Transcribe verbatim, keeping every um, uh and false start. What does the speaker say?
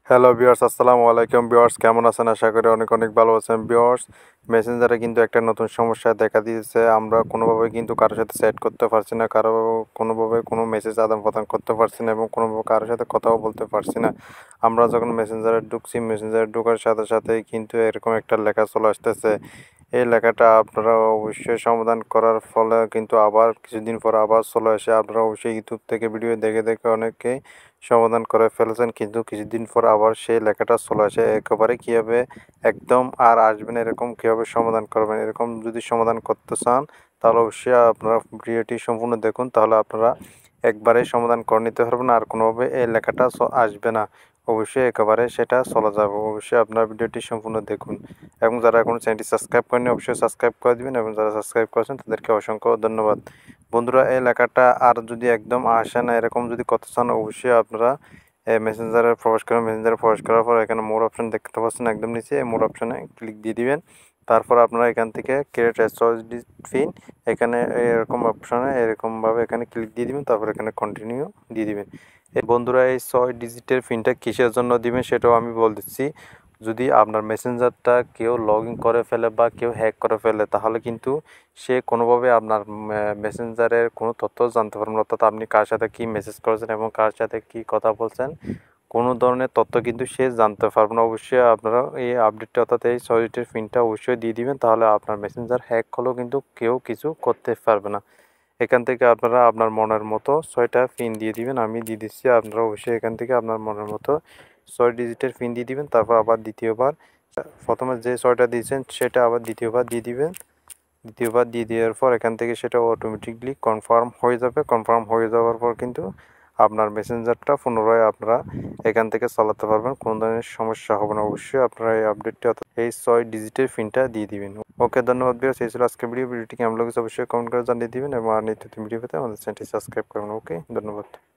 Hello viewers, আসসালামু আলাইকুম viewers, কেমন আছেন? আশা করি অনেক অনেক ভালো আছেন ভিউয়ার্স। মেসেঞ্জারে কিন্তু একটা নতুন সমস্যা দেখা দিয়েছে। আমরা কোনোভাবে কিন্তু কারোর সাথে চ্যাট করতে পারছি না, কারো কোনোভাবে কোনো মেসেজ আদান প্রদান করতে পারছি না এবং কোনোভাবে কারোর সাথে কথাও বলতে পারছি না। আমরা যখন মেসেঞ্জারে ঢুকছি, মেসেঞ্জারে ঢোকার সাথে সাথেই কিন্তু এরকম একটা লেখা চলে আসতেছে। এই লেখাটা আপনারা অবশ্যই সমাধান করার ফলে কিন্তু আবার কিছুদিন পর আবার চলে আসে। আপনারা অবশ্যই ইউটিউব থেকে ভিডিও দেখে দেখে অনেকেই সমাধান করে ফেলেছেন, কিন্তু কিছুদিন পর আবার সেই লেখাটা চলে আসে। একেবারে কীভাবে একদম আর আসবে না এরকম কীভাবে সমাধান করবেন, এরকম যদি সমাধান করতে চান তাহলে অবশ্যই আপনারা ভিডিওটি সম্পূর্ণ দেখুন, তাহলে আপনারা একবারেই সমাধান করে নিতে পারবেন আর কোনোভাবে এই লেখাটা আসবে না। অবশ্যই একেবারে সেটা চলে যাবে। অবশ্যই আপনার ভিডিওটি সম্পূর্ণ দেখুন এবং যারা এখনও চ্যানেলটি সাবস্ক্রাইব করেনি অবশ্যই সাবস্ক্রাইব করে দিবেন এবং যারা সাবস্ক্রাইব করেছেন তাদেরকে অসংখ্য ধন্যবাদ। বন্ধুরা, এই লেখাটা আর যদি একদম আসে না এরকম যদি করতে চান অবশ্যই আপনারা মেসেঞ্জারে প্রবেশ করেন। মেসেঞ্জারে প্রবেশ করার পর এখানে মোর অপশন দেখতে পাচ্ছেন একদম নিচে, এই মোর অপশনে ক্লিক দিয়ে দিবেন। তারপর আপনারা এখান থেকে ক্রিয়েট এসওএসডি পিন, এখানে এরকম অপশনে এরকমভাবে এখানে ক্লিক দিয়ে দিবেন, তারপর এখানে কন্টিনিউ দিয়ে দিবেন। এই বন্ধুরা, এই ছয় ডিজিটের পিনটা কিসের জন্য দিবেন সেটাও আমি বলে দিচ্ছি। যদি আপনার মেসেঞ্জারটা কেউ লগ ইন করে ফেলে বা কেউ হ্যাক করে ফেলে তাহলে কিন্তু সে কোনোভাবে আপনার মেসেঞ্জারের কোনো তথ্য জানতে পারবেন, অর্থাৎ আপনি কার সাথে কী মেসেজ করেছেন এবং কার সাথে কী কথা বলছেন কোনো ধরনের তথ্য কিন্তু সে জানতে পারবে না। অবশ্যই আপনারা এই আপডেটটা অর্থাৎ এই ছয় ডিজিটের পিনটা অবশ্যই দিয়ে দিবেন, তাহলে আপনার মেসেঞ্জার হ্যাক হলেও কিন্তু কেউ কিছু করতে পারবে না। এখান থেকে আপনারা আপনার মনের মতো ছয়টা পিন দিয়ে দিবেন, আমি দিয়ে দিচ্ছি। আপনারা অবশ্যই এখান থেকে আপনার মনের মতো ছয় ডিজিটের পিন দিয়ে দিবেন, তারপর আবার দ্বিতীয়বার প্রথমে যে ছয়টা দিয়েছেন সেটা আবার দ্বিতীয়বার দিয়ে দিবেন। দ্বিতীয়বার দিয়ে দেওয়ার পর এখান থেকে সেটা অটোমেটিকলি কনফার্ম হয়ে যাবে। কনফার্ম হয়ে যাওয়ার পর কিন্তু আপনার মেসেঞ্জারটা পুনরায় আপনারা এখান থেকে চালাতে পারবেন, কোনো ধরনের সমস্যা হবে না। অবশ্যই আপনারা এই আপডেটটি অর্থাৎ এই ছয় ডিজিটের পিনটা দিয়ে দিবেন। ওকে, ধন্যবাদ ভিউয়ার্স। এই ছিল আজকের ভিডিও। ভিডিওটি কেমন লাগছে অবশ্যই কমেন্ট করে জানিয়ে দিবেন এবং আর নিত্য নতুন ভিডিও পেতে আমাদের চ্যানেলটি সাবস্ক্রাইব করবেন। ওকে, ধন্যবাদ।